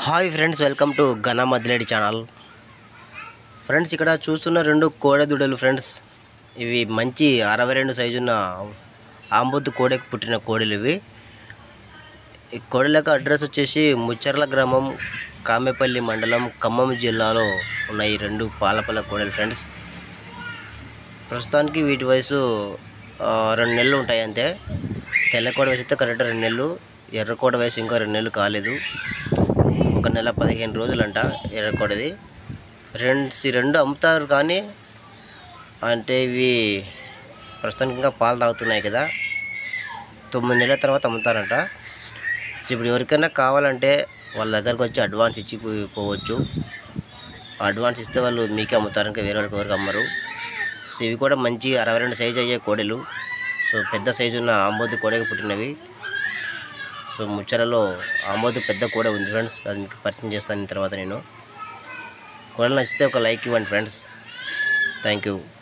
Hi friends, welcome to ఘన మదిలేడి channel. Friends, ఇక్కడ చూస్తున్న రెండు కోడెదూడలు ఫ్రెండ్స్. ఇవి మంచి 62 సైజు ఉన్న ఆంబొద్దు కోడెకు పుట్టిన కోడెలు ఇవి. ఈ కోడెల యొక్క అడ్రస్ వచ్చేసి ముచ్చర్ల గ్రామం, కామెపల్లి మండలం, ఖమ్మం జిల్లాలో ఉన్న ఈ రెండు పాలపల్ల కోడెలు ఫ్రెండ్స్. ప్రస్తుతానికి వీటి వయసు 2 నెలలు ఉంటాయి అంతే. తెల్ల కోడ వయసు అయితే కరెక్ట్ 2 నెలలు, ఎర్ర కోడ వయసు ఇంకా 2 నెలలు కాలేదు. 1 నెల 15 రోజులంట ఎర్రకోడది ఫ్రెండ్స్. ఈ రెండు అమ్ముతారు, కానీ అంటే ఇవి ప్రస్తుతానికి ఇంకా పాలు తాగుతున్నాయి కదా, 9 నెలల తర్వాత అమ్ముతారంట. సో ఇప్పుడు ఎవరికైనా కావాలంటే వాళ్ళ దగ్గరకు వచ్చి అడ్వాన్స్ ఇచ్చి పోవచ్చు. అడ్వాన్స్ ఇస్తే వాళ్ళు మీకే అమ్ముతారు, ఇంకా వేరే వాళ్ళకి ఎవరికి అమ్మరు. సో ఇవి కూడా మంచి 62 సైజు అయ్యే కోడెలు. సో పెద్ద సైజు ఉన్న ఆంబొద్దు కోడెకి పుట్టినవి. సో ముచ్చరలో ఆంబొద్దు పెద్ద కోడ ఉంది ఫ్రెండ్స్, అది మీకు పరిచయం చేస్తాను తర్వాత. నేను కోడలు నచ్చితే ఒక లైక్ ఇవ్వండి ఫ్రెండ్స్. Thank you.